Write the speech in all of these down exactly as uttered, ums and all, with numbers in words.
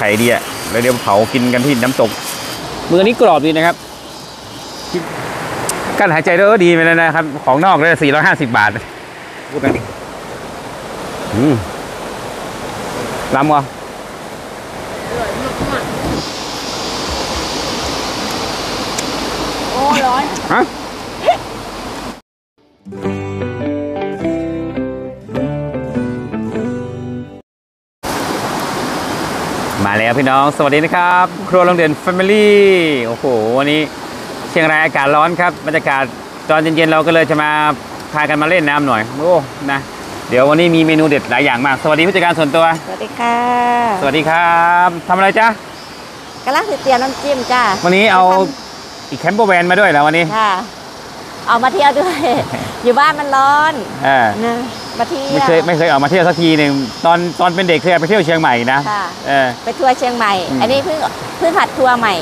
ข่ดีอ่ะแล้วเดี๋ยวเผากินกันที่น้ำตกมือนี้กรอบดีนะครับกั้นหายใจด้วยก็ดีไปแล้วนะครับของนอกเลยสี่ร้อยห้าสิบบาทพูดกันอืมล้ำวะโอ้ร้อนฮะมาแล้วพี่น้องสวัสดีนะครับครัวโรงเรียน Family โอ้โหวันนี้เชียงรายอากาศร้อนครับบรรยากาศตอนเย็นๆเราก็เลยจะมาพากันมาเล่นน้ำหน่อยโอ้นะเดี๋ยววันนี้มีเมนูเด็ดหลายอย่างมากสวัสดีผู้จัดการส่วนตัวสวัสดีค่ะสวัสดีครับทำอะไรจ๊ะกำลังเตรียมน้ำจิ้มจ้าวันนี้เอาอีกแคมเปอร์แวนมาด้วยนะวันนี้ค่ะเอามาเที่ยวด้วยอยู่บ้านมันร้อนอ่ามาเที่ยวไม่เคยไม่เคยออกมาเที่ยวสักทีหนึ่งตอนตอนเป็นเด็กเคยไปเที่ยวเชียงใหม่นะเออไปทัวร์เชียงใหม่อันนี้เพิ่งเพิ่งผัดทัวร์ใหม่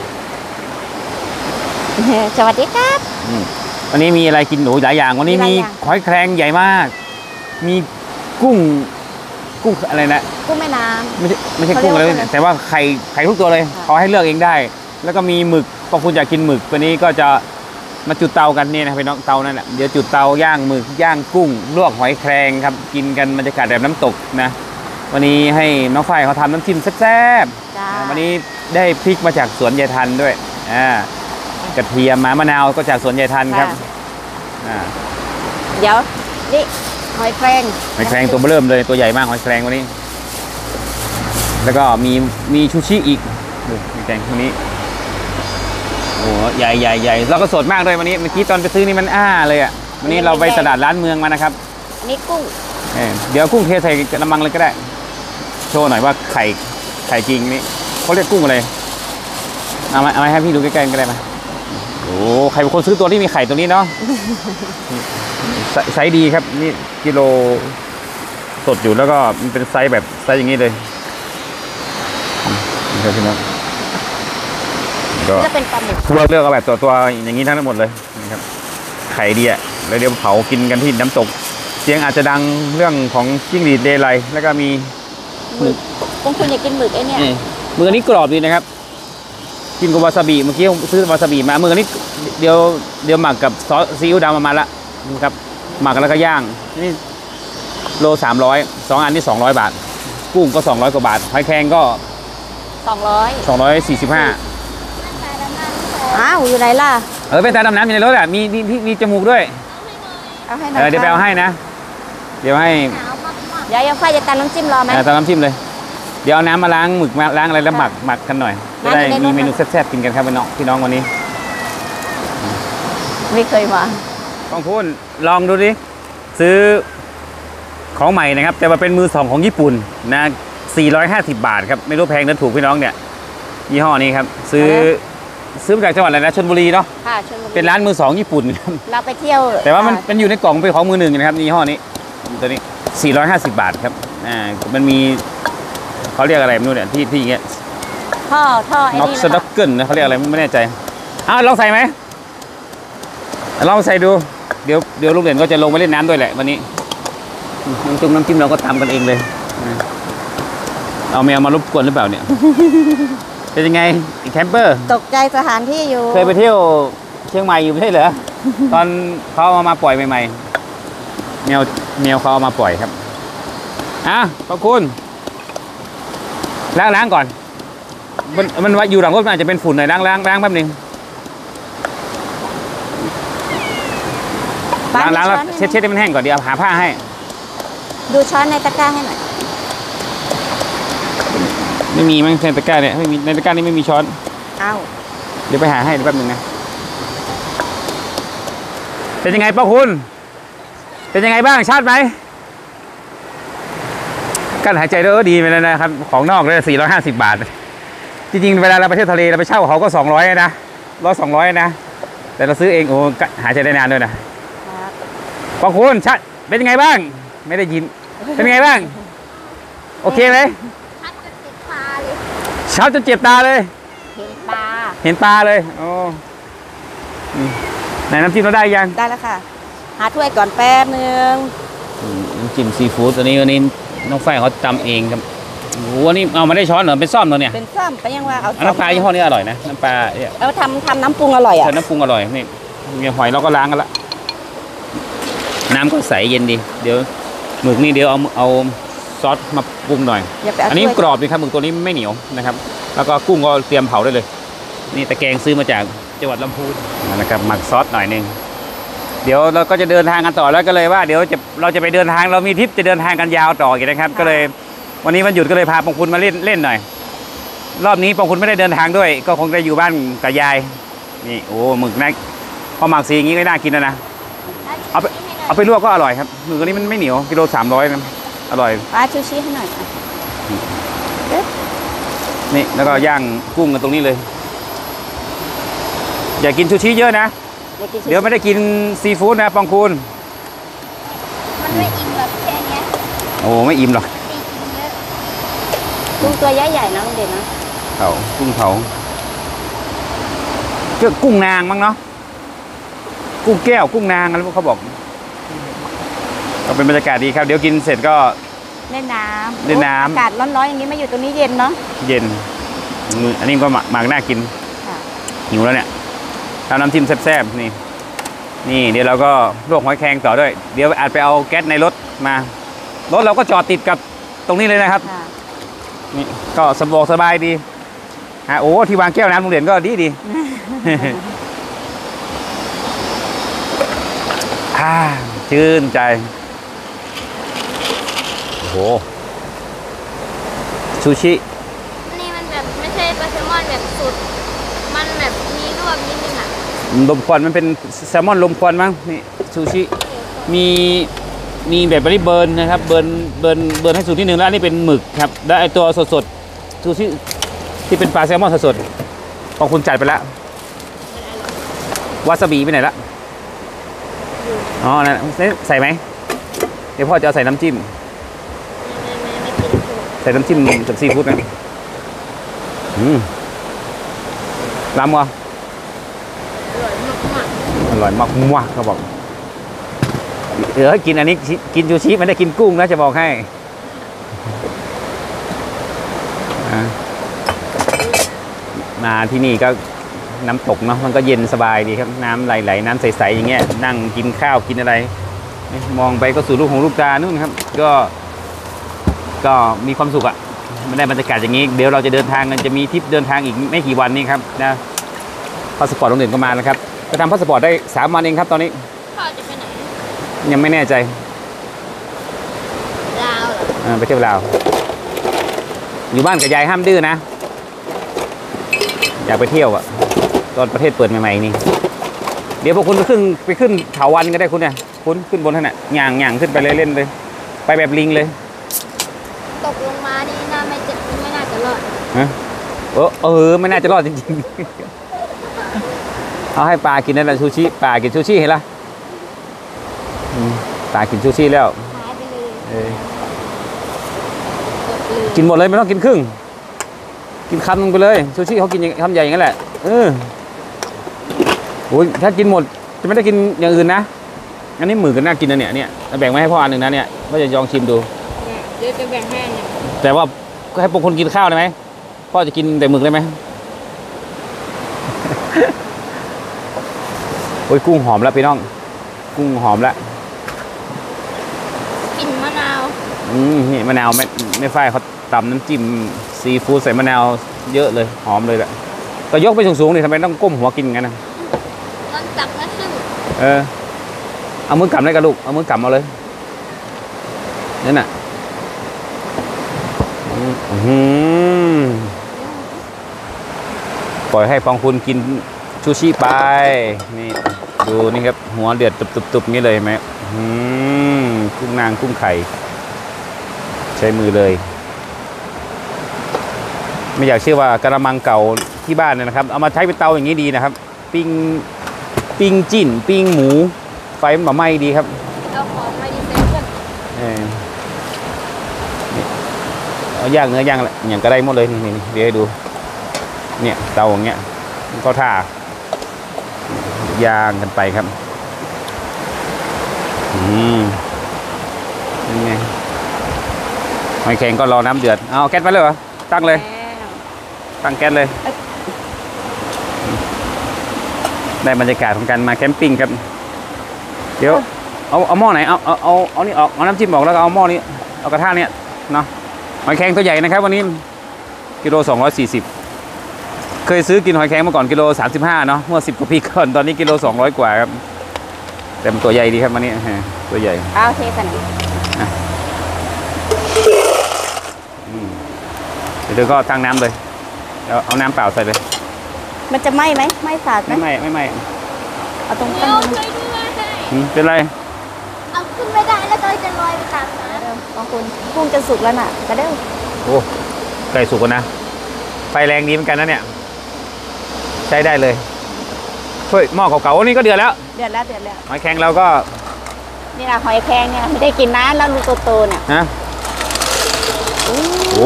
สวัสดีครับวันนี้มีอะไรกินหนูหลายอย่างวันนี้มีหอยแครงใหญ่มากมีกุ้งกุ้งอะไรนะกุ้งแม่น้ำไม่ใช่ไม่ใช่กุ้งอะไรแต่ว่าไข่ไข่ทุกตัวเลยเขาให้เลือกเองได้แล้วก็มีหมึกพอคุณอยากกินหมึกวันนี้ก็จะมาจุดเตากันนี่นะพี่น้องเตานั่นแหละเดี๋ยวจุดเตาย่างหมึกย่างกุ้งลวกหอยแครงครับกินกันบรรยากาศแบบน้ำตกนะวันนี้ให้น้องฝ้ายเขาทำน้ำจิ้มแซ่บๆวันนี้ได้พริกมาจากสวนยายทันด้วยอ่ากระเทียมมะมะนาวก็จากสวนยายทันครับอ่าเดี๋ยวนี่หอยแครงหอยแครงตัวเริ่มเลยตัวใหญ่มากหอยแครงวันนี้แล้วก็มีมีชูชิอีกดูหอยแครงตัวนี้โอ้ใหญ่ใหญ่ใหญ่แล้วก็สดมากเลยวันนี้เมื่อกี้ตอนไปซื้อนี่มันอ้าเลยอ่ะวันนี้เราไปตลาดร้านเมืองมานะครับนี่กุ้งเดี๋ยวกุ้งเทใส่กระมังเลยก็ได้โชว์หน่อยว่าไข่ไข่จริงนี่เขาเรียกกุ้งอะไรเอามาเอามาให้พี่ดูใกล้ๆก็ได้ไหมโอ้ใครเป็นคนซื้อตัวที่มีไข่ตัวนี้เนาะไซส์ดีครับนี่กิโลสดอยู่แล้วก็มันเป็นไซส์แบบไซส์อย่างนี้เลยนี่ครับพี่น้องก็จะเป็นปลาหมึกเลือกเอาแบบตัวตัวอย่างนี้ทั้งหมดเลยนะครับไข่ดีอ่ะแล้วเดี๋ยวเผากินกันที่น้ำตกเสียงอาจจะดังเรื่องของจิ้งหรีดเดลัยแล้วก็มีหมึกบางคนอยากกินหมึกไอ้เนี่ยมือนี้กรอบดีนะครับกินกับวาซาบิเมื่อกี้ซื้อวาซาบิมามือนี้เดี๋ยวเดี๋ยวหมักกับซอสซีอิ๊วดำมาละนะครับหมักแล้วก็ย่างนี่โลสามร้อยสองอันนี่สองร้อยบาทกุ้งก็สองร้อยกว่าบาทหอยแครงก็สองร้อยสองร้อยสี่สิบห้าอ้าวอยู่ไหนล่ะเออเป็นตาดำน้ำอยู่ในรถอ่ะมีมีมีจมูกด้วยเอาให้หน่อยเดี๋ยวไปเอาให้นะเดี๋ยวให้เดี๋ยวยังไฟจะตามน้ำจิ้มรอไหมตามน้ำจิ้มเลยเดี๋ยวเอาน้ำมาล้างหมึกมาล้างอะไรแล้วหมักหมักกันหน่อยจะได้มีเมนูแซ่บๆกินกันครับพี่น้องพี่น้องวันนี้ไม่เคยมาต้องพูดลองดูดิซื้อของใหม่นะครับแต่ว่าเป็นมือสองของญี่ปุ่นนะสี่ร้อยห้าสิบบาทครับไม่รู้แพงหรือถูกพี่น้องเนี่ยยี่ห้อนี้ครับซื้อซื้อมาจากจังหวัดอะไรนะชลบุรีเนาะค่ะชลบุรีเป็นร้านมือสองญี่ปุ่นครับเราไปเที่ยวแต่ว่ามันเป็นอยู่ในกล่องเป็นของมือหนึ่งนะครับยี่ห้อนี้ตัวนี้สี่ร้อยห้าสิบบาทครับอ่ามันมีเขาเรียกอะไรไม่รู้เนี่ยที่ที่อย่างเงี้ยท่อท่อไอ้นี่น็อกสต็อกเกิลนะเขาเรียกอะไรไม่แน่ใจอ้าวลองใส่ไหมลองใส่ดูเดี๋ยวเดี๋ยวลูกเด่นก็จะลงไปเล่นน้ำด้วยแหละวันนี้น้ำจุ่มน้ำจิ้มเราก็ทำกันเองเลยเอาแมวมารบกวนหรือเปล่าเนี่ยเป็นยังไงแคมเปอร์ตกใจสถานที่อยู่เคยไปเที่ยวเชียงใหม่อยู่ไม่ใช่เหรอตอนเขาเอามาปล่อยใหม่ๆแมวแมวเขาเอามาปล่อยครับอ่ะขอบคุณล้างล้างก่อนมันมันว่าอยู่หลังรถมันอาจจะเป็นฝุ่นหน่อยล้างล้างล้างแป๊บนึงล้างล้างแล้วเช็ดเช็ดให้มันแห้งก่อนเดี๋ยวหาผ้าให้ดูช้อนในตะกร้าให้หน่อยไม่มีมั้งในตะกร้าเนี่ยไม่มีในตะกร้านี่ไม่มีช้อนอ้าวเดี๋ยวไปหาให้แป๊บนึงนะเป็นยังไงป้าคุณเป็นยังไงบ้างชาติไหมกั้นหายใจด้วยก็ดีไปแล้วนะครับของนอกเลยสี่ร้อยห้าสิบบาทจริงๆเวลาเราไปเที่ยวทะเลเราไปเช่าเขาก็สองร้อยนะร้อยสองร้อยนะแต่เราซื้อเองโอ้หายใจได้นานด้วยนะป้าคุณชาติเป็นยังไงบ้างไม่ได้ยินเป็นยังไงบ้างโอเคไหมชัดจนเจ็บตาเลยเห็นปลาเห็นปลาเลยโอ้ไหนน้ำจิ้มเราได้ยังได้แล้วค่ะหาถ้วยก่อนแป๊บนึงน้ำจิ้มซีฟู้ดตัวนี้วันนี้น้องฝ้ายเขาทำเองครับโอ้โหนี่เอามาได้ช้อนเหรอเป็นซ่อมเหรอเนี่ยเป็นซ่อมไปยังว่าเอาน้ำปลายี่ห้อนี้อร่อยนะน้ำปลาเนี่ยเอาทำทำน้ำปรุงอร่อยอ่ะใส่น้ำปรุงอร่อยนี่มีหอยเราก็ล้างกันละน้ำก็ใสเย็นดีเดี๋ยวหมึกนี่เดี๋ยวเอาเอาซอสมาปรุงหน่อยอย่าไปเอาอันนี้ถ้วยกรอบดีครับหมึกตัวนี้ไม่เหนียวนะครับ แล้วก็กุ้งก็เตรียมเผาได้เลย นี่ตะแกรงซื้อมาจากจังหวัดลำพูนนะครับหมักซอสหน่อยหนึงเดี๋ยวเราก็จะเดินทางกันต่อแล้วก็เลยว่าเดี๋ยวจะเราจะไปเดินทางเรามีทริปจะเดินทางกันยาวต่ออีกนะครับ ก็เลยวันนี้วันหยุดก็เลยพาปองคุณมาเล่นเล่นหน่อย รอบนี้ปองคุณไม่ได้เดินทางด้วย ก็คงได้อยู่บ้านกับยายนี่โอ้หมึกนะพอหมักสีอย่างนี้ก็น่ากินแล้วนะเอาไปเอาไปลวกก็อร่อยครับหมึกตัวนี้มันไม่เหนียวกิโลสามร้อยนะอร่อยปลาชูชีให้หน่อยค่ะนี่แล้วก็ย่างกุ้งกันตรงนี้เลย อย่ากินซูชิเยอะนะอยากกินชูชีเดี๋ยวไม่ได้กินซีฟู้ดนะปองคุณมันไม่อิ่มแบบแค่เนี้ยโอ้ไม่อิ่มหรอกตีกินเยอะกุ้งตัวใหญ่ๆนะลุงเด่นนะเผากุ้งเผาเจ้ากุ้งนางมั้งเนาะกุ้งแก้วกุ้งนางอะไรพวกเขาบอกก็เป็นบรรยากาศดีครับ เดี๋ยวกินเสร็จก็เล่นน้ำเล่นน้ำอากาศร้อนๆอย่างนี้มาอยู่ตรงนี้เย็นเนาะเย็นมืออันนี้ก็หมักหมักน่ากินค่ะหิวแล้วเนี่ยทำน้ำจิ้มแซ่บๆนี่ นี่เดี๋ยวเราก็ลวกหอยแครงต่อด้วย เดี๋ยวอาจไปเอาแก๊สในรถมา รถเราก็จอดติดกับตรงนี้เลยนะครับค่ะนี่ก็สะดวกสบายดีฮะโอ้ที่วางแก้วน้ำโรงเรียนก็ดีดี อ่าชื่นใจ โอ้โหซูชินี่มันแบบไม่ใช่ปลาแซลมอนแบบสุด มันแบบมีลวกนิดนึงอ่ะลมควันมันเป็นแซลมอนลมควันมั้งนี่ซูชิมีมีแบบนี้เบิร์นนะครับเบิร์นเบิร์นเบิร์นให้สุดที่หนึ่งแล้วอันนี่เป็นหมึกครับแล้วไอตัวสดๆซูชิที่เป็นปลาแซลมอนสดๆของคุณจัดไปแล้ววาซาบิไปไหนละอ๋อนั่นใส่ไหมเดี๋ยวพ่อจะเอาใส่น้ำจิ้มไม่ไม่ไม่กินสุดใส่น้ำจิ้มกับซีฟู้ดนะอืมล้ำวะอร่อยมากอร่อยมากมากเขาบอกเดี๋ยวให้กินอันนี้ชิกินซูชิไม่ได้กินกุ้งนะจะบอกให้อ่ะมาที่นี่ก็น้ำตกเนาะมันก็เย็นสบายดีครับน้ำไหลๆน้ำใสๆอย่างเงี้ยนั่งกินข้าวกินอะไร มองไปก็สู่ลูกของลูกตานู่นครับ ก็ ก็มีความสุขอะไม่ได้บรรยากาศอย่างนี้ เดี๋ยวเราจะเดินทางกันจะมีทริปเดินทางอีกไม่กี่วันนี้ครับนะพาสปอร์ตโรงเรียนก็มาแล้วครับก็ทำพาสปอร์ตได้สามวันเองครับตอนนี้พ่อจะไปไหนยังไม่แน่ใจลาวเหรอเออไปเที่ยวลาวอยู่บ้านกับยายห้ามดื้อนะอยากไปเที่ยวอะตอนประเทศเปิดใหม่ๆนี่เดี๋ยวพวกคุณไปขึ้นไปขึ้นเถาวัลย์ก็ได้คุณเนี่ยคุณขึ้นบนท่านน่ะย่างย่างขึ้นไปเลยเล่นเลย ไปแบบลิงเลยตกลงมานี่น่าไม่จะไม่น่าจะรอดฮะเออเออไม่น่าจะรอดจริงๆ เอาให้ปลากินนั่นแหละซูชิปลากินซูชิเห็นละอืมปลากินซูชิแล้วหายไปเลยเออหมดเลยกินหมดเลยไม่ต้องกินครึ่ง กินคำนึงไปเลยซูชิเขากินอย่างคำใหญ่อย่างนั้นแหละเออโอ้ยถ้ากินหมดจะไม่ได้กินอย่างอื่นนะอันนี้หมึกก็น่ากินนะเนี่ยเนี่ยแบ่งไว้ให้พ่ออันหนึ่งนะเนี่ยว่าจะลองชิมดูเดี๋ยวจะแบ่งให้เนี่ยแต่ว่าก็ให้พวกคนกินข้าวได้ไหมพ่อจะกินแต่หมึกได้ไหม โอ้ยกุ้งหอมแล้วพี่น้อง กุ้งหอมแล้วกลิ่นมะนาวอืมนี่มะนาวไม่ไม่ฝ้ายเขาตำน้ำจิ้มซีฟู้ดใส่มะนาวเยอะเลยหอมเลยแหละก็ยกไปสูงๆเลยทำไมต้องก้มหัวกินงั้นนะตอนตักนะซึ่งเออเอามือกำได้กับลูกเอามือกำเอาเลยนั่นน่ะอืมอื้อหือปล่อยให้ฟองคุณกินชูชิไปนี่ดูนี่ครับหัวเดือดตุบๆๆงี้เลยเห็นไหมอืมกุ้งนางกุ้งไข่ใช้มือเลย ไม่อยากเชื่อว่ากระมังเก่าที่บ้านเนี่ยนะครับเอามาใช้เป็นเตาอย่างนี้ดีนะครับ ปิ้งปิ้งจิ้นปิ้งหมูไฟมันแบบไหม้ดีครับเอาของมาดีเซนเพื่อนเออนี่เอาย่างเนื้อย่างอะไรอย่างก็ได้หมดเลยนี่นี่เดี๋ยวให้ดูเนี่ยเตาอย่างเงี้ยมันก็ท่าย่างกันไปครับอืมยังไงหอยอยแข็งก็รอน้ำเดือดเอาแก๊สไปเลยเหรอตั้งเลยตั้งแก๊สเลยได้บรรยากาศของการมาแคมปิ้งครับเดี๋ยวเอาเอาหม้อไหนเอาเอาเอาเอานี่ออกเอาน้ำจิ้มออกแล้วก็เอาหม้อนี้เอากระทะเนี้ยเนาะหอยแครงตัวใหญ่นะครับวันนี้กิโลสองร้อยสี่สิบเคยซื้อกินหอยแครงเมื่อก่อนกิโลสามสิบห้าเนาะเมื่อสิบกว่าปีก่อนตอนนี้กิโลสองร้อยกว่าครับแต่มันตัวใหญ่ดีครับวันนี้ตัวใหญ่เอาโอเคสันเดี๋ยวก็ตั้งน้ำเลยแล้วเอาน้ำเปล่าใส่เลยมันจะไหม้ไหมไหม้สาดไหมไม่ไหม้ไม่ไหม้เอาตรงเดี๋ตั้ยวงช่วยด้วยเป็นไรเอาขึ้นไม่ได้แล้วก็จะลอยไปตามน้ำเร็วบางคนกุ้งจะสุกแล้วน่ะกระเด้วโอ้ไก่สุกแล้วนะไฟแรงดีเหมือนกันนะเนี่ยใช้ได้เลยเฮ้ยหม้อเก่าๆวันนี้ก็เดือดแล้วเดือดแล้วเดือดแล้วหอยแครงเราก็นี่นะหอยแครงเนี่ยไม่ได้กินนะแล้วลูกโตๆเนี่ยนะโอ้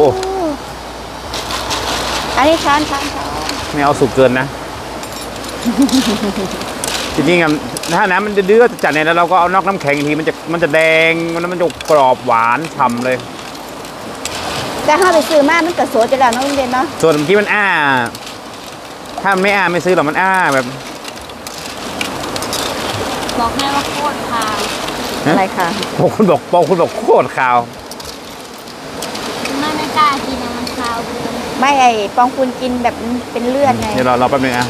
อันนี้ช้อนช้อนช้อนไม่เอาสุกเกินนะจริงๆถ้าน้ำมันเดือดจัดเนี่ยแล้วเราก็เอานอกน้ำแข็งอีกทีมันจะมันจะแดงแล้วมันจะกรอบหวานฉ่ำเลยแต่ถ้าไปซื้อมามันจะสวยจะแล้วน้องเด่นเนาะส่วนเมื่อกี้มันอ้าถ้าไม่อ้าไม่ซื้อหรอกมันอ้าแบบบอกแม่ว่าโคตรคาวอะไรค่ะบอกคุณบอกบอกคุณบอกโคตรคาวไม่ไม่กล้ากินมันคาวเลยไม่ไอ้ปองคุณกินแบบเป็นเลือดไงเดี๋ยวเราเราแป๊บนึงอ่ะ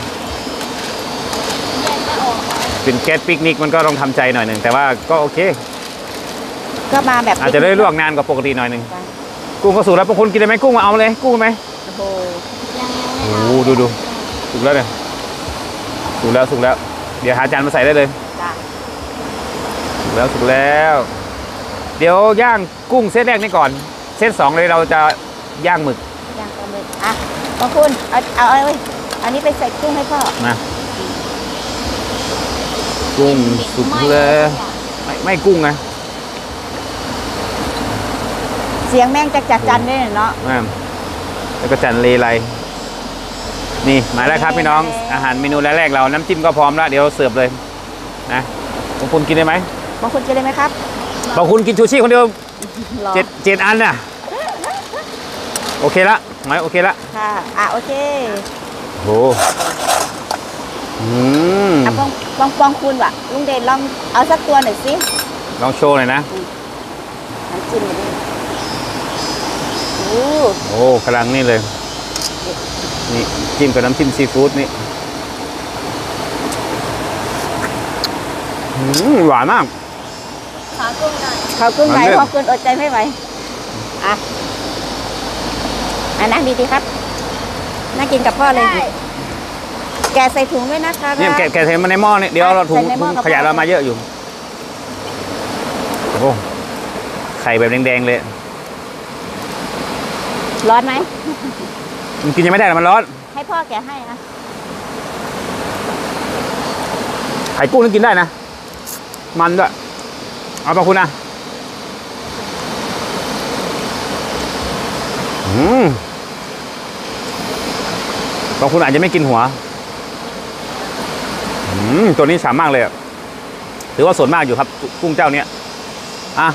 เป็นแก๊สปิกนิกมันก็ต้องทำใจหน่อยหนึ่งแต่ว่าก็โอเคก็มาแบบอาจจะได้ลวกนานกว่าปกติหน่อยหนึ่งกุ้งก็สุกแล้วพวกคุณกินได้ไหมกุ้งมาเอาเลยกุ้งไหมโอ้โหโอ้ดูดูสุกแล้วเนี่ยสุกแล้วสุกแล้วเดี๋ยวหาจานมาใส่ได้เลยสุกแล้วสุกแล้วเดี๋ยวย่างกุ้งเซตแรกนี่ก่อนเซตสองเลยเราจะย่างหมึกย่างปลาหมึกอ่ะขอบคุณเอาเอาเอาอันนี้ไปใส่กุ้งให้พ่อมากุ้งสุกแล้วไม่ไม่กุ้งไงเสียงแม่งจะจัดจันได้เนาะแล้วก็จันเลไลนี่มาแล้วครับพี่น้องอาหารเมนูแรกเราน้ำจิ้มก็พร้อมแล้วเดี๋ยวเสิร์ฟเลยนะบางคนกินได้ไหมบางคนกินได้ไหมครับบางคนกินชูชีคนเดียวเจ็ดเจ็ดอันน่ะโอเคละไหมโอเคละค่ะอ่ะโอเคโอ้อืมอ่ะปองปองปองคุณว่ะลุงเด่นลองเอาสักตัวหน่อยสิลองโชว์หน่อยนะน้ำจิ้มแบบนี้โอ้โอ้กำลังนี่เลยนี่จิ้มกับน้ำจิ้มซีฟู้ดนี่หวานมากขอกุ้งหน่อยขอกุ้งหน่อยเพราะคุณอดใจไม่ไหวอ่ะอ่ะนั่งดีๆครับนั่งกินกับพ่อเลยแกะใส่ถุงด้วยนะคะเนี่ยแกะแกะใส่มาในหม้อนี่เดี๋ยวเราถุงขยะเรามาเยอะอยู่โอ้ไข่แบบแดงๆเลยร้อนไหมมันกินยังไม่ได้หรอมันร้อนให้พ่อแกะให้นะไข่กุ้งนี่กินได้นะมันด้วยเอาไปคุณนะอืมบางคนอาจจะไม่กินหัวอืมตัวนี้ฉ่ำมากเลยถือว่าสดมากอยู่ครับกุ้งเจ้าเนี้ยอ่ะ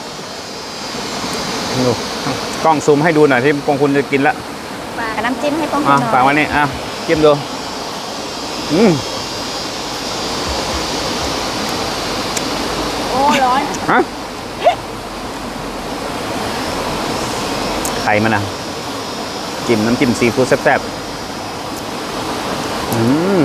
ดูกล้องซูมให้ดูหน่อยที่ปองคุณจะกินแล้วน้ำจิ้มให้ปองคุณหน่อยฝากวันนี้อ่ะจิ้มดูอืมโอ้ร้อนฮะไข่มันนะจิ้มน้ำจิ้มซีฟู้ดแซ่บๆอืม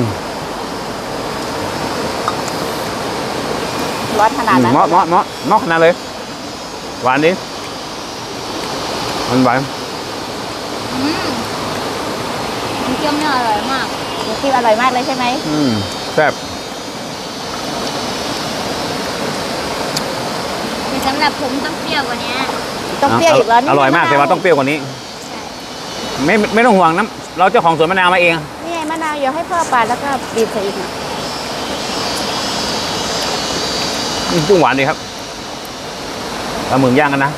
ร้อนขนาดนั้นเมาะเมาะเมาะเมาะขนาดเลยหวานดิมันหวานอืมมันเคี่ยวเนี่ยอร่อยมากมันเคี่ยวอร่อยมากเลยใช่ไหมอืมแซ่บแต่สำหรับผมต้องเปรี้ยวกว่านี้ต้องเปรี้ยวอีกแล้วนี่อร่อยมากแต่ว่าต้องเปรี้ยวกว่านี้ไม่ไม่ต้องห่วงน้ำเราเจ้าของสวนมะนาวมาเองนี่ไงมะนาวเดี๋ยวให้พ่อปาดแล้วก็บีบใส่อีกนะกุ้งหวานดีครับปลาหมึกย่างกันนะ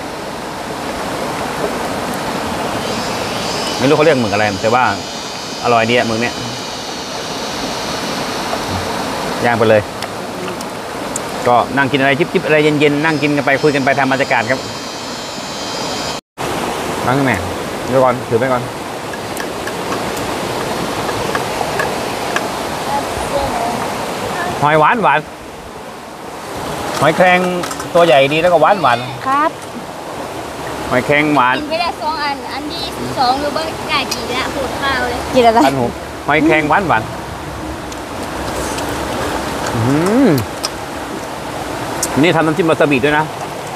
ไม่รู้เขาเรียกหมึกอะไรแต่ว่าอร่อยดีอะหมึกเนี้ยย่างไปเลยก็นั่งกินอะไรจิบๆอะไรเย็นๆนั่งกินกันไปคุยกันไปทำบรรยากาศครับตั้งแม่เดี๋ยวก่อนถือไปก่อนหอยหวานหวานหอยแครงตัวใหญ่ดีแล้วก็หวานหวานครับหอยแครงหวานกินไปได้สองอัน อันที่สองคือเบิ้งไก่กินแล้วหูดข้าวเลยกินอะไรอันหูหอยแครงหวานหวานอืมนี่ทำน้ำจิ้มวาซาบิด้วยนะ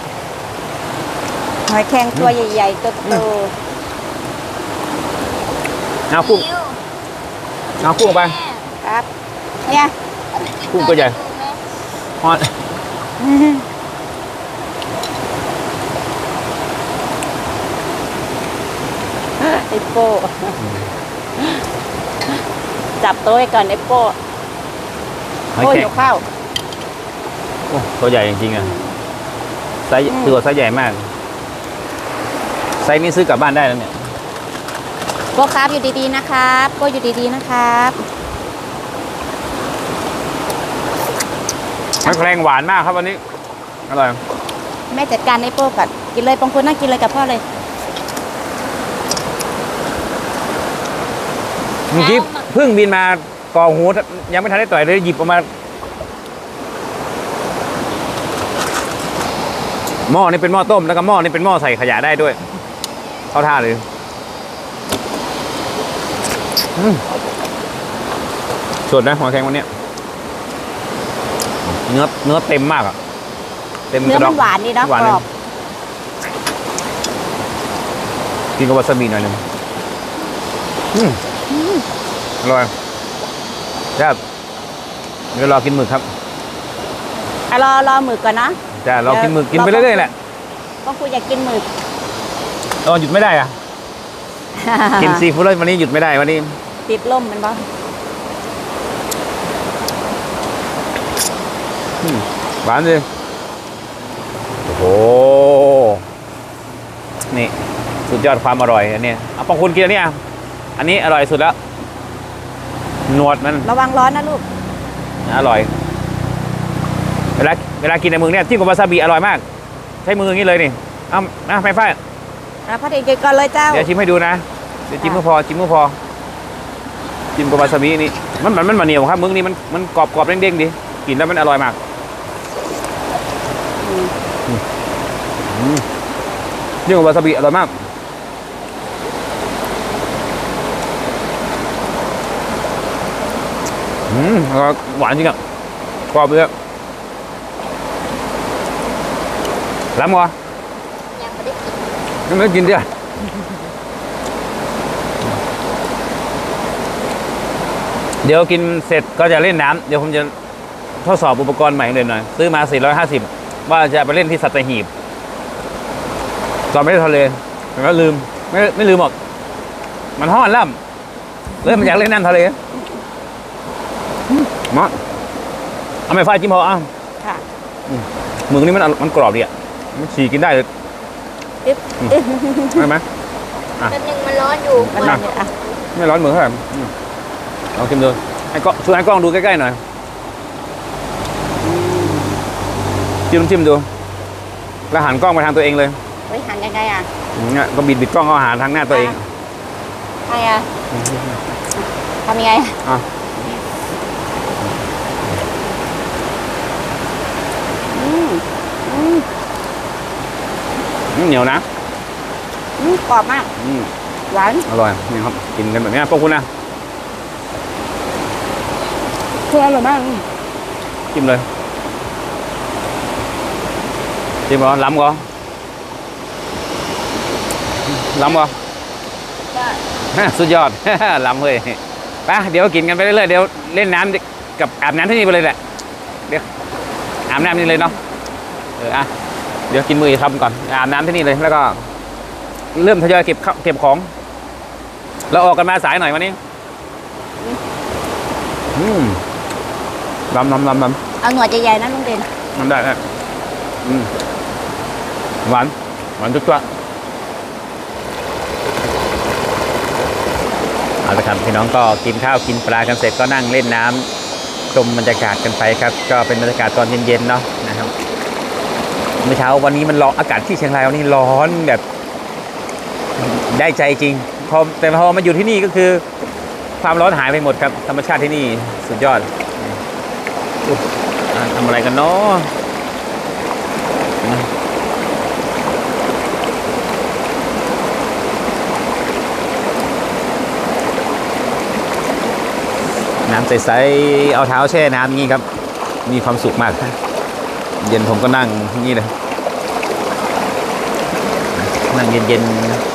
หอยแครงตัวใหญ่ๆโตเอากุ้งนิ้วเอากุ้งไปๆครับเนี่ยกุ้งตัวใหญ่ฮอดไอโป้จับตัวไว้ก่อนไอโป้หอยโป้แครหิงวข้าวโอ้ตัวใหญ่จริงๆอ่ะไซส์อืมตัวไซส์ใหญ่มากไซส์นี้ซื้อกลับบ้านได้แล้วเนี่ยโป้ครับอยู่ดีๆนะครับโป้อยู่ดีๆนะครับหอยแครงหวานมากครับวันนี้อร่อยแม่จัดการไอโป้ก่อนกินเลยปองคุณนั่งกินเลยกับพ่อเลยเมื่อกี้เพิ่งบินมากอหูยังไม่ทันได้ต่อยเลยหยิบออกมาหม้อนี่เป็นหม้อต้มแล้วก็หม้อนี่เป็นหม้อใส่ขยะได้ด้วยเข้าท่าเลยอืมสดนะหอยแครงวันเนี้ยเนื้อเนื้อเต็มมากอ่ะเต็มเนื้อกระดมัองนหวานดีเนาะหวานกเลรยอบกินกับวาซาบิหน่อยหนึงอืมอร่อยครับเดี๋ยวรอกินหมึกครับอ่ะรอรอหมึกก่อนนะจะรอกินหมึกกินไปเรื่อยๆแหละปองคุณอยากกินหมึกเออหยุดไม่ได้อะกินซีฟู้ดแล้ววันนี้หยุดไม่ได้วันนี้ติดล่มมันบ่อืมหวานเลยโอ้โหนี่สุดยอดความอร่อยอันนี้เอาปองคุณกินอันนี้อ่ะอันนี้อร่อยสุดแล้วหนวดมันระวังร้อนนะลูกอร่อย เวลาเวลากินในมือเนี่ยจิ้มกับวาซาบิอร่อยมาก ใช้มืออย่างนี้เลยนี่เอานะไฟฟ้าอ่ะพ่อเด็กกินก่อนเลยเจ้าเดี๋ยวชิมให้ดูนะเดี๋ยวจิ้มก็พอจิ้มก็พอจิ้มกับวาซาบินี่มันมันมันมันเหนียวครับมึงนี่มันมันกรอบกรอบเด้งๆดีกินแล้วมันอร่อยมากอืมอืมจิ้มกับวาซาบิอร่อยมากอืมอร่อยหวานจริงอ่ะกรอบเลยอะล้ำเหรอยังไม่ได้กินยังไม่ได้กินดิเดี๋ยวกินเสร็จก็จะเล่นน้ำเดี๋ยวผมจะทดสอบอุปกรณ์ใหม่เลยหน่อยซื้อมาสี่ร้อยห้าสิบว่าจะไปเล่นที่สัตหีบตอนไม่ได้ทะเลแต่ก็ลืมไม่ไม่ลืมหรอกมันห้อนล่ำเลยมันอยากเล่นน้ำทะเลมาเอาไม่ไฟจิ้มพออ่ะค่ะมือนี้มันมันกรอบดีอ่ะมันฉีกกินได้เลยอึ๊บอืมอึ๊บได้ไหม อ่ะแป๊บนึงมันร้อนอยู่มันร้อนอยู่อ่ะไม่ร้อนมือเท่าไหร่อืมลองชิมดูไอ้กล้องช่วยไอ้กล้องดูใกล้ๆหน่อยจิ้มจิ้มดูแล้วหันกล้องไปทางตัวเองเลยเฮ้ยหันยังไงอ่ะอย่างเงี้ยก็บิดบิดกล้องเอาหาทางหน้าตัวเองใครอ่ะทำยังไงอ่ะอืมอืมเหนียวนะอืมกรอบมากอืมหวานอร่อยนี่ครับกินกันแบบนี้พวกคุณนะคืออร่อยมากจิ้มเลยจิ้มก่อนล้ำก่อนล้ำก่อน สุดยอด ล้ำเลยไปเดี๋ยวกินกันไปเรื่อยๆเดี๋ยวเล่นน้ำกับอาบน้ำที่นี่ไปเลยแหละเดี๋ยวอาบน้ำนี่เลยเนาะเอออ่ะเดี๋ยวกินมืออีกคำก่อนอาบน้ำที่นี่เลยแล้วก็ เริ่มทยอยเก็บข้าวเก็บของเราออกกันมาสายหน่อยวันนี้อืมลำลำลำลำเอาหนวดใหญ่ๆนะลุงเด่นทำได้นะอืมหวานหวานจุ๊บๆเอาละครับพี่น้องก็กินข้าวกินปลากันเสร็จก็นั่งเล่นน้ำชมบรรยากาศกันไปครับ ก็เป็นบรรยากาศตอนเย็นๆเนาะนะครับเมื่อเช้าวันนี้มันร้อนอากาศที่เชียงรายวันนี้ร้อนแบบได้ใจจริงพอแต่พอมาอยู่ที่นี่ก็คือความร้อนหายไปหมดครับธรรมชาติที่นี่สุดยอดอุ๊ยอ่ะทำอะไรกันเนาะน้ำใสๆเอาเท้าแช่น้ำอย่างนี้ครับมีความสุขมากเย็นผมก็นั่งอย่างนี้เลยนั่งเย็น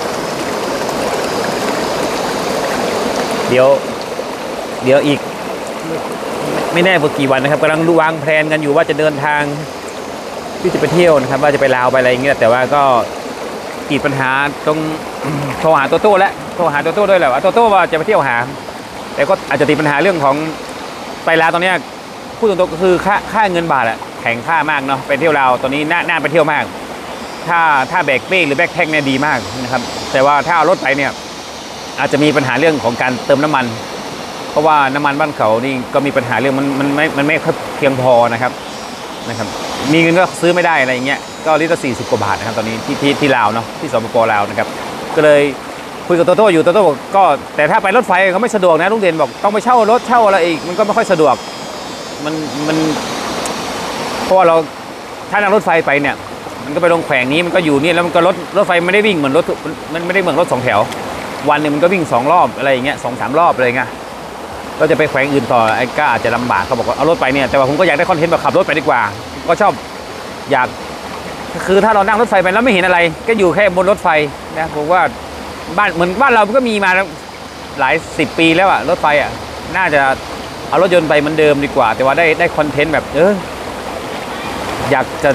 ๆเดี๋ยวเดี๋ยวอีกไม่แน่ว่ากี่วันนะครับกำลังวางแผนกันอยู่ว่าจะเดินทางที่จะไปเที่ยวนะครับว่าจะไปลาวไปอะไรอย่างเงี้ยแต่ว่าก็ติดปัญหาตรงโทรหาโตโต้แล้วโทรหาโตโต้ด้วยแหละว่าโตโต้ว่าจะไปเที่ยวหาแต่ก็อาจจะติดปัญหาเรื่องของไปลาวตอนนี้พูดตรงๆก็คือค่าค่าเงินบาทอะแข็งค่ามากเนาะไปเที่ยวลาวตอนนี้น่าน่าไปเที่ยวมากถ้าถ้าแบกเป้หรือแบกแพ็คเนี่ยดีมากนะครับแต่ว่าถ้าเอารถไปเนี่ยอาจจะมีปัญหาเรื่องของการเติมน้ำมันเพราะว่าน้ำมันบ้านเขานี่ก็มีปัญหาเรื่องมันมันไม่มันไม่เพียงพอนะครับนะครับมีเงินก็ซื้อไม่ได้อะไรอย่างเงี้ยก็ลิตรละสี่สิบกว่าบาทนะครับตอนนี้ที่ที่ที่ลาวเนาะที่สปปลาวนะครับก็เลยคุยกับโตโต้อยู่โตโต้บอกก็แต่ถ้าไปรถไฟเขาไม่สะดวกนะลุงเด่นบอกต้องไปเช่ารถเช่าอะไรอีกมันก็ไม่ค่อยสะดวกมันมันเพราะว่าเราถ้านั่งรถไฟไปเนี่ยมันก็ไปลงแขวงนี้มันก็อยู่นี่แล้วมันก็รถรถไฟไม่ได้วิ่งเหมือนรถมันไม่ได้เหมือนรถสองแถววันหนึ่งมันก็วิ่งสองรอบอะไรอย่างเงี้ยสองสามรอบอะไรเงี้ยก็จะไปแขวงอื่นต่อไอ้ก็อาจจะลำบากเขาบอกว่าเอารถไปเนี่ยแต่ว่าผมก็อยากได้คอนเทนต์แบบขับรถไปดีกว่าก็ชอบอยากคือถ้าเรานั่งรถไฟไปแล้วไม่เห็นอะไรก็อยู่แค่บนรถไฟนะผมว่าบ้านเหมือนบ้านเราก็มีมาหลายสิบปีแล้วอะรถไฟอะน่าจะเอารถยนต์ไปเหมือนเดิมดีกว่าแต่ว่าได้ได้คอนเทนต์แบบเอออยากจะ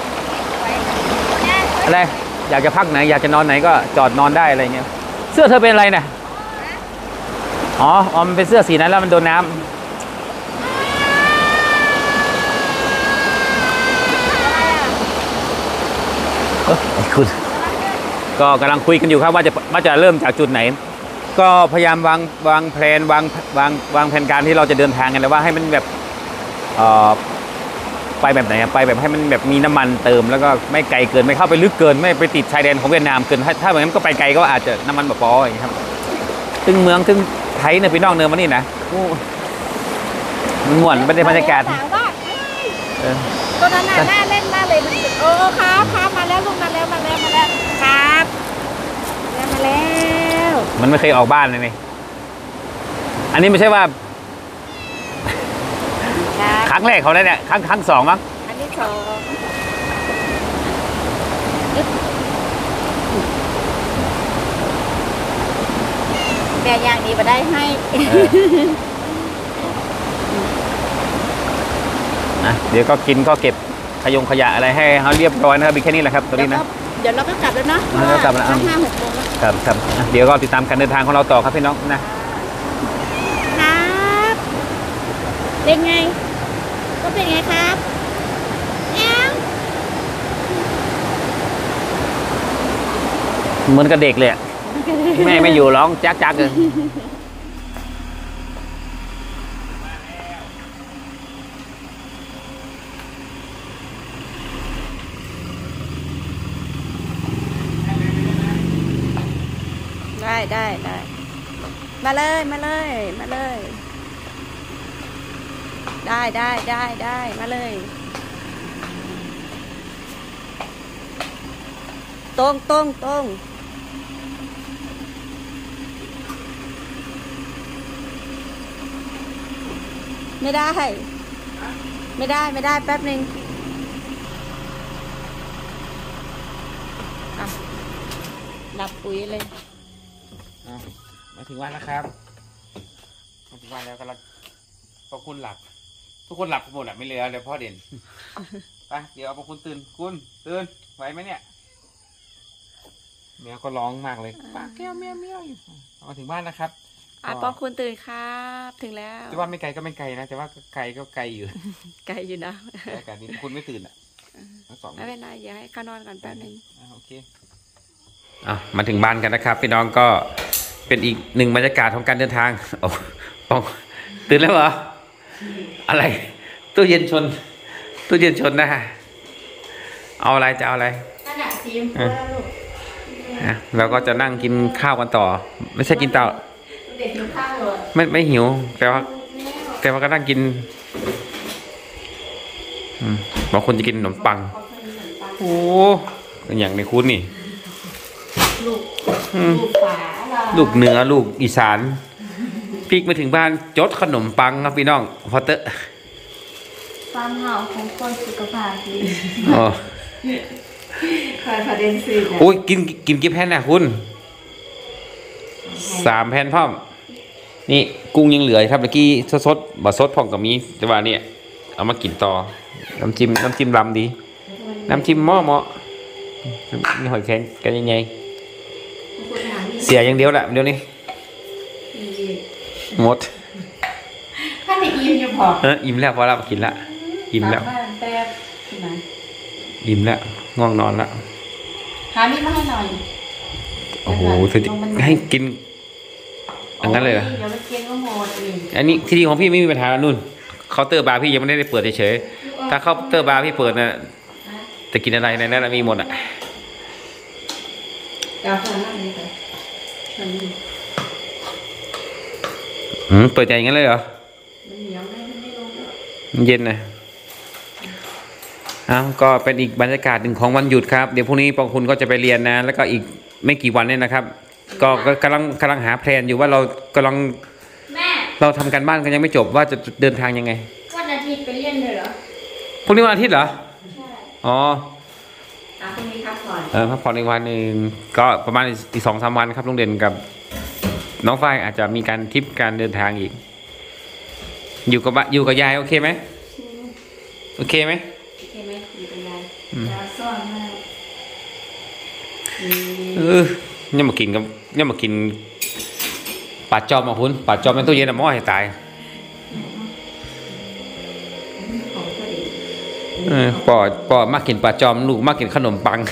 อะไรอยากจะพักไหนอยากจะนอนไหนก็จอดนอนได้อะไรเงี้ยเสื้อเธอเป็นอะไรนะอ๋ออ๋อมันเป็นเสื้อสีนั้นแล้วมันโดนน้ำเออคุณก็กำลังคุยกันอยู่ครับว่าจะว่าจะเริ่มจากจุดไหนก็พยายามวางวางแผนวางวางวางแผนการที่เราจะเดินทางกันแล้วว่าให้มันแบบเอ่อไปแบบไหนไปแบบให้มันแบบมีน้ำมันเติมแล้วก็ไม่ไกลเกินไม่เข้าไปลึกเกินไม่ไปติดชายแดนของเวียดนามเกินถ้าถ้าแบบนั้นก็ไปไกลก็อาจจะน้ำมันแบบปออย่างนี้ครับถึงเมืองถึงไทยเนี่ยพี่น้องเนินมานี่นะมันม่วนไม่ได้บรรยากาศตัวนั้นน่าเล่นมากเลยมันโอ้ครับครับมาแล้วลูกมาแล้วมาแล้วมาแล้วครับแล้วมาแล้วมันไม่เคยออกบ้านเลยนี่อันนี้ไม่ใช่ว่าครั้งแรกเขาได้เนี่ยครั้งครั้งสองมั้งอันที่สองแม่อย่างดีมาได้ให้นะเดี๋ยวก็กินก็เก็บขยงขยะอะไรให้เขาเรียบร้อยนะครับมีแค่นี้แหละครับตอนนี้นะเดี๋ยวเราก็กลับแล้วนะเรากลับแล้วห้าหกโมงแล้วครับครับเดี๋ยวก็ติดตามการเดินทางของเราต่อครับพี่น้องนะครับเป็นไงก็เป็นไงครับแอมเหมือนกับเด็กเลยแม่ไม่อยู่ร้องจักจักเลยได้ได้ได้มาเลยมาเลยมาเลยได้ได้ได้ได้มาเลยตรงตรงตรงไม่ได้ไม่ได้ไม่ได้แป๊บหนึ่งอ่ะดับปุ๋ยเลยมาถึงวันแล้วครับมาถึงวันแล้วก็เราพอคุณหลับทุกคนหลับหมดอ่ะไม่เหลือเลยพ่อเด่นไปเดี๋ยวเอาพอคุณตื่นคุณตื่นไหวไหมเนี่ยแมวก็ร้องมากเลยปากแก้วแมวแมวอยู่มาถึงบ้านนะครับอ่ะพอคุณตื่นครับถึงแล้วจะว่าไม่ไกลก็ไม่ไกลนะแต่ว่าไกลก็ไกลอยู่ไกลอยู่นะอากาศนี้คุณไม่ตื่นอ่ะไม่เป็นไรอย่าให้เขานอนก่อนแป๊บนึงโอเคอ่ะมาถึงบ้านกันนะครับพี่น้องก็เป็นอีกหนึ่งบรรยากาศของการเดินทางโอ้ปองตื่นแล้วเหรออะไรตู้เย็นชนตู้เย็นชนนะฮะเอาอะไรจะเอาอะไรกระดาษสีชมพูลูกอ่ะเราก็จะนั่งกินข้าวกันต่อ ไม่ใช่กินเต่าเด็กกินข้าวเลยไม่ไม่หิว แต่ว่า แต่ว่าก็นั่งกินอืมบางคนจะกินขนมปัง โอ้อย่างในคุณนี่ลูกอืมลูกฝาเราลูกเหนือลูกอีสานพลิกมาถึงบ้านจดขนมปังครับพี่น้องพอเตอร์ความเห่าของคนสุขภาพดีอ๋อคอยประเด็นสื่อโอ้ยกินกินกี่แผ่นนะคุณสามแผ่นพร้อม นี่กุ้งยังเหลือครับเมื่อกี้สดๆบะสดพร้อมกับมีแต่ว่าเนี่ยเอามากินต่อน้ำจิ้มน้ำจิ้มลำดี น้ำจิ้มหม้อหม้อมีหอยแครงกันยังไงเสียอย่างเดียวแหละเดี๋ยวนี้หมดถ้าไม่อิ่มจะพอเอออิ่มแล้วพอแล้วกินละอิ่มแล้วสามารถแป๊บใช่ไหมอิ่มแล้วง่วงนอนละหามีดมาให้หน่อยโอ้โหเธอให้กินอันนั้นเลยเหรอเดี๋ยวไปกินก็หมดอีกอันนี้ที่ดีของพี่ไม่มีปัญหาแล้วนุ่นเคาน์เตอร์บาร์พี่ยังไม่ได้เปิดเฉยๆถ้าเคาน์เตอร์บาร์พี่เปิดนะจะกินอะไรในนั้นนะมีหมดอ่ะกาแฟมากเลยค่ะมันอืมเปิดใจอย่างนั้นเลยเหรอมันเหนียวไม่ไม่ลงแล้วมันเย็นนะอ้าวก็เป็นอีกบรรยากาศหนึ่งของวันหยุดครับเดี๋ยวพรุ่งนี้ปองคุณก็จะไปเรียนนะแล้วก็อีกไม่กี่วันเนี่ยนะครับ ก็ก็กำลังกำลังหาแพลนอยู่ว่าเรากำลังแม่เราทำการบ้านกันยังไม่จบว่าจะเดินทางยังไงวันอาทิตย์ไปเรียนเลยเหรอพรุ่งนี้วันอาทิตย์เหรอใช่อ๋ออ่ะพรุ่งนี้พักผ่อนเออพักผ่อนอีกวันหนึ่งก็ประมาณอีกสองสามวันครับโรงเรียนกับ น้องฝ้ายอาจจะมีการทริปการเดินทางอีก อยู่กับบ้านอยู่กับยายโอเคไหมโอเคไหมโอเคไหมอยู่กับยายยาซ่อนมากอืมเออเนี่ยมากินกับเนี่ยมากินปลาจอมมาคุณปลาจอมในตู้เย็นอะหม้อให้ตายของก็ดีเออปอปอมากกินปลาจอมลูกมากกินขนมปัง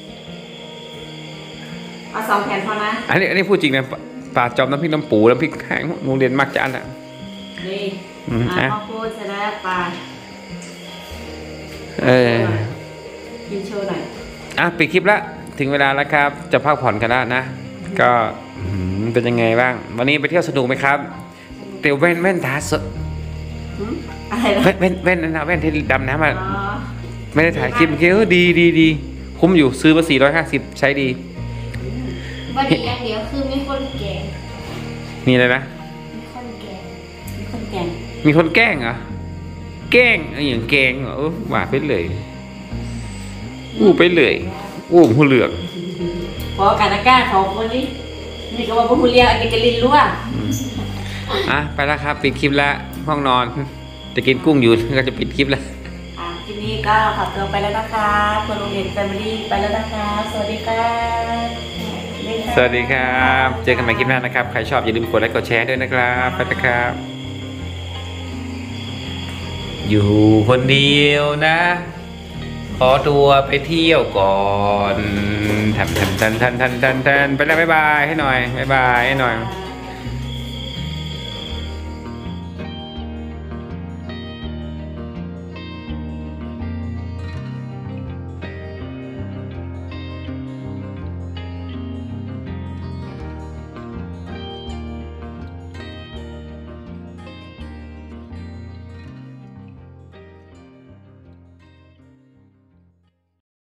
เอาสองแผ่นพอนะอันนี้อันนี้พูดจริงนะปลาปลาจอมน้ำพริกน้ำปูน้ำพริกแห้งโรงเรียนมากจะอันอ่ะนี่อืมอ่ะอ่ะข้าวโพดเสร็จแล้วปลาเออกินโชว์หน่อยอ่ะปิดคลิปละถึงเวลาแล้วครับ จะพักผ่อนกันแล้วนะ ก็อืมเป็นยังไงบ้าง วันนี้ไปเที่ยวสนุกไหมครับเตียวแว่นแว่นตาสดหืมอะไรนะแว่นแว่นแว่นนั่นนะแว่นที่ดำน้ำอ่ะอ๋อไม่ได้ถ่ายคลิปเมื่อกี้เออดีดีดีคุ้มอยู่ซื้อมาสี่ร้อยห้าสิบใช้ดีวันนี้อย่างเดียวคือมีคนแก่นี่เลยนะมีคนแก่มีคนแก่งมีคนแกล้งเหรอแกล้งไอ้อย่างแกล้งเหรอเออว่าไปเลยอู้ไปเลยอู้หูเหลืองพอการอากาศของคนนี้นี่ก็ว่าพวกคุณเรียกอันนี้ก็ลินรั่วอ่ะไปแล้วครับปิดคลิปแล้วห้องนอน จะกินกุ้งอยู่ ก็จะปิดคลิปแล้วอ่ะทีนี้ก็ขอตัวไปแล้วนะคะคนโรงเรียนแฟมิลี่ไปแล้วนะคะ สวัสดีค่ะสวัสดีครับ เจอกันใหม่คลิปหน้านะครับ ใครชอบอย่าลืมกดไลค์กดแชร์ด้วยนะครับไปนะครับ อยู่คนเดียวนะ ขอตัวไปเที่ยวก่อนทันทันทันทันทันทันทันไปแล้วบ๊ายบายให้หน่อยบ๊ายบายให้หน่อยค่ะ